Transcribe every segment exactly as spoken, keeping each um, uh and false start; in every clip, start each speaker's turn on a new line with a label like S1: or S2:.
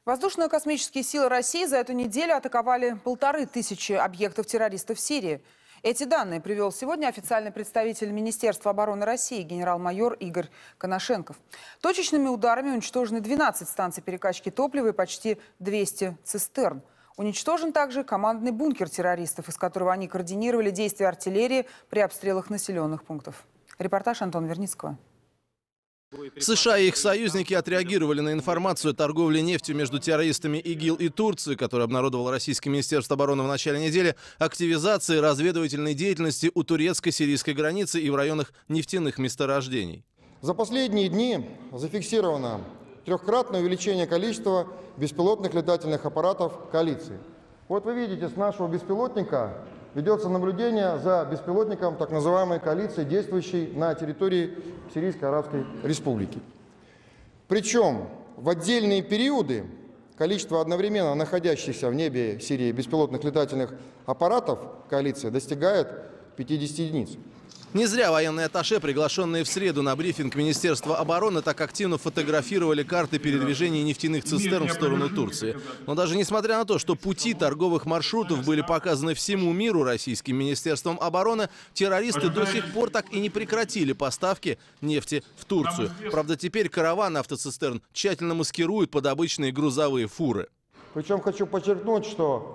S1: Воздушно-космические силы России за эту неделю атаковали полторы тысячи объектов террористов в Сирии. Эти данные привел сегодня официальный представитель Министерства обороны России генерал-майор Игорь Коношенков. Точечными ударами уничтожены двенадцать станций перекачки топлива и почти двести цистерн. Уничтожен также командный бункер террористов, из которого они координировали действия артиллерии при обстрелах населенных пунктов. Репортаж Антона Верницкого.
S2: США и их союзники отреагировали на информацию о торговле нефтью между террористами ИГИЛ и Турцией, которую обнародовало российское Министерство обороны в начале недели, активизации разведывательной деятельности у турецко-сирийской границы и в районах нефтяных месторождений.
S3: За последние дни зафиксировано трехкратное увеличение количества беспилотных летательных аппаратов коалиции. Вот вы видите, с нашего беспилотника ведется наблюдение за беспилотником так называемой коалиции, действующей на территории Сирийской Арабской Республики. Причем в отдельные периоды количество одновременно находящихся в небе Сирии беспилотных летательных аппаратов коалиции достигает пятидесяти единиц.
S2: Не зря военные атташе, приглашенные в среду на брифинг Министерства обороны, так активно фотографировали карты передвижения нефтяных цистерн в сторону Турции. Но даже несмотря на то, что пути торговых маршрутов были показаны всему миру российским Министерством обороны, террористы до сих пор так и не прекратили поставки нефти в Турцию. Правда, теперь караван автоцистерн тщательно маскируют под обычные грузовые фуры.
S3: Причем хочу подчеркнуть, что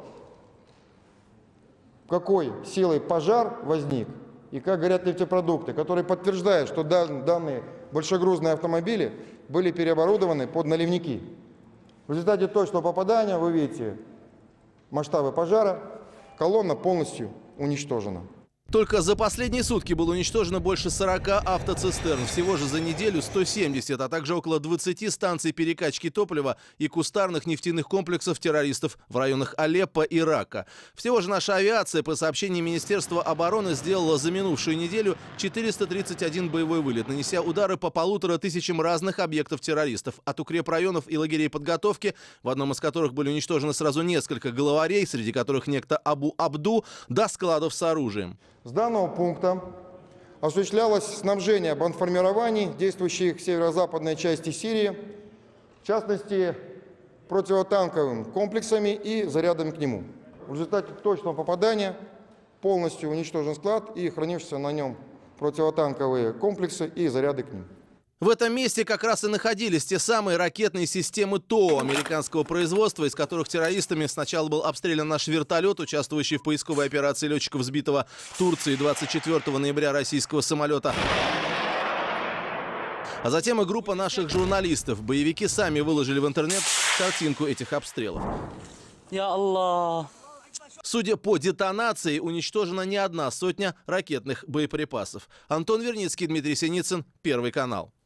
S3: какой силой пожар возник и как горят нефтепродукты, которые подтверждают, что данные большегрузные автомобили были переоборудованы под наливники. В результате точного попадания, вы видите масштабы пожара, колонна полностью уничтожена.
S2: Только за последние сутки было уничтожено больше сорока автоцистерн. Всего же за неделю сто семьдесят, а также около двадцати станций перекачки топлива и кустарных нефтяных комплексов террористов в районах Алеппо и Рака. Всего же наша авиация, по сообщению Министерства обороны, сделала за минувшую неделю четыреста тридцать один боевой вылет, нанеся удары по полутора тысячам разных объектов террористов. От укрепрайонов и лагерей подготовки, в одном из которых были уничтожены сразу несколько главарей, среди которых некто Абу Абду, до складов с оружием.
S3: С данного пункта осуществлялось снабжение бандформирований, действующих в северо-западной части Сирии, в частности, противотанковыми комплексами и зарядами к нему. В результате точного попадания полностью уничтожен склад и хранившиеся на нем противотанковые комплексы и заряды к ним.
S2: В этом месте как раз и находились те самые ракетные системы ТОО американского производства, из которых террористами сначала был обстрелян наш вертолет, участвующий в поисковой операции летчиков, сбитого в Турции двадцать четвёртого ноября российского самолета. А затем и группа наших журналистов. Боевики сами выложили в интернет картинку этих обстрелов. Я Аллах. Судя по детонации, уничтожена не одна сотня ракетных боеприпасов. Антон Верницкий, Дмитрий Синицын, Первый канал.